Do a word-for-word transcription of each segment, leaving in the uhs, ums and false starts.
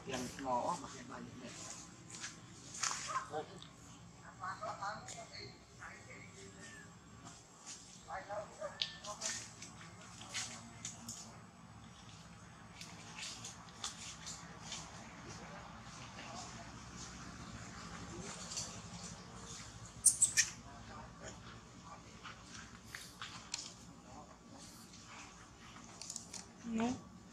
Yang mau makin banyak deh. No.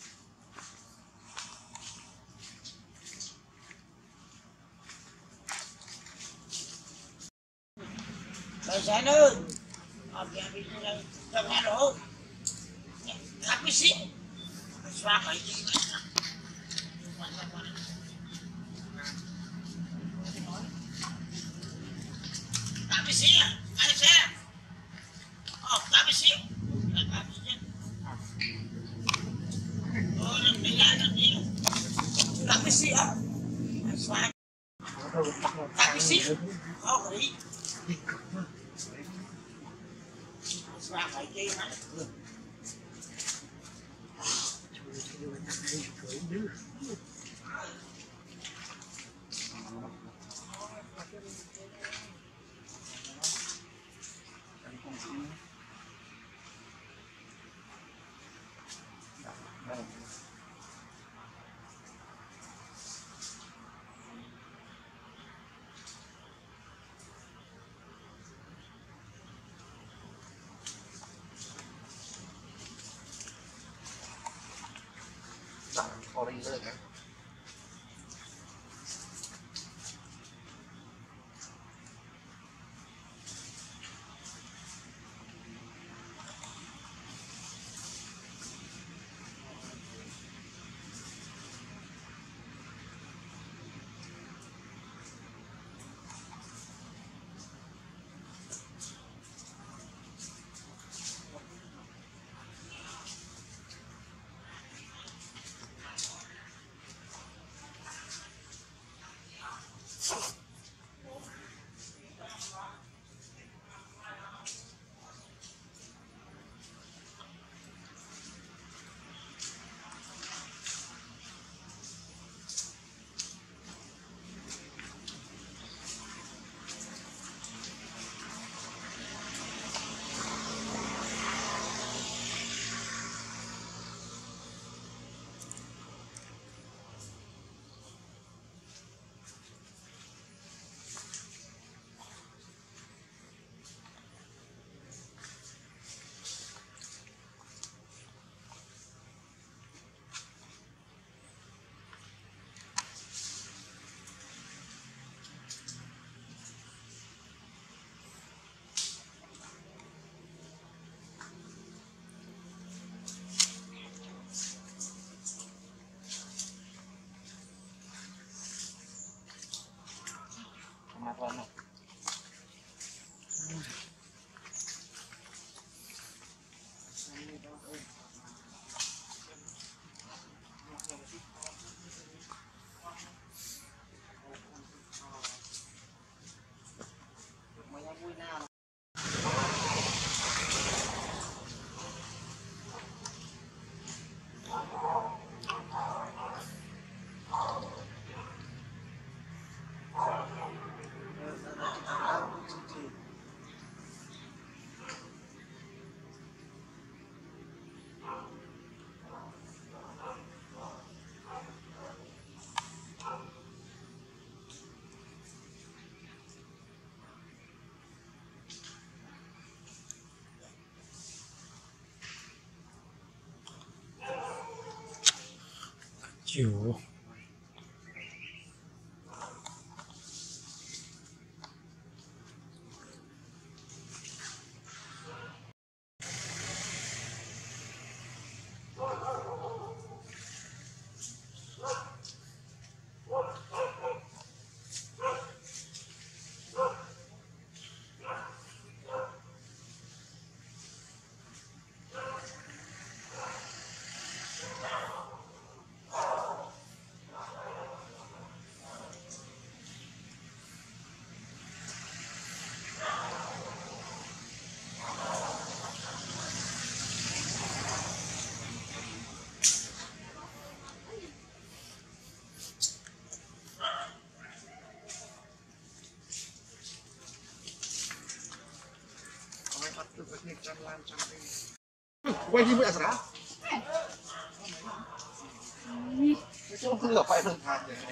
Dari sana, habis-habis tengah roh, tapi sih, suaka itu gimana? Tapi sih, ada saya, oh tapi sih, tapi sih, oh nanti ada dia, tapi sih ah, suaka, tapi sih, oh kali. Suaka itu gimana? Calling lên hả? Apa nak? Chịu. ไว้ที่มืออัศราไม่ใช่ว่าเลือกไปเรื่องทางเลย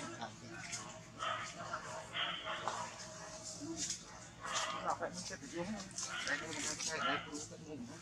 เราไปมันจะติดยุ่งได้ก็มันใช่ได้รู้กันหนึ่งนะ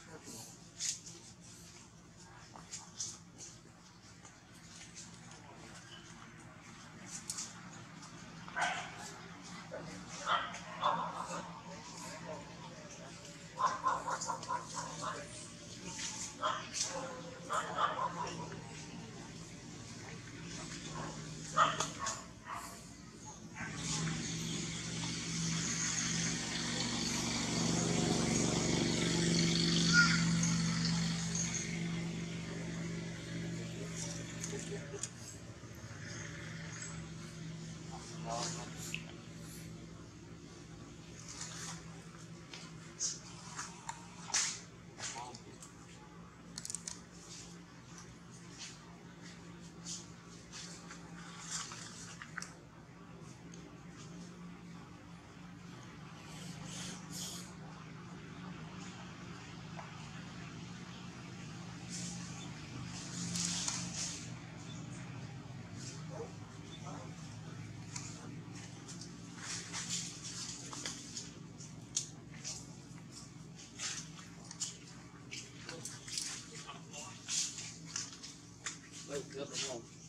เกือบแล้ว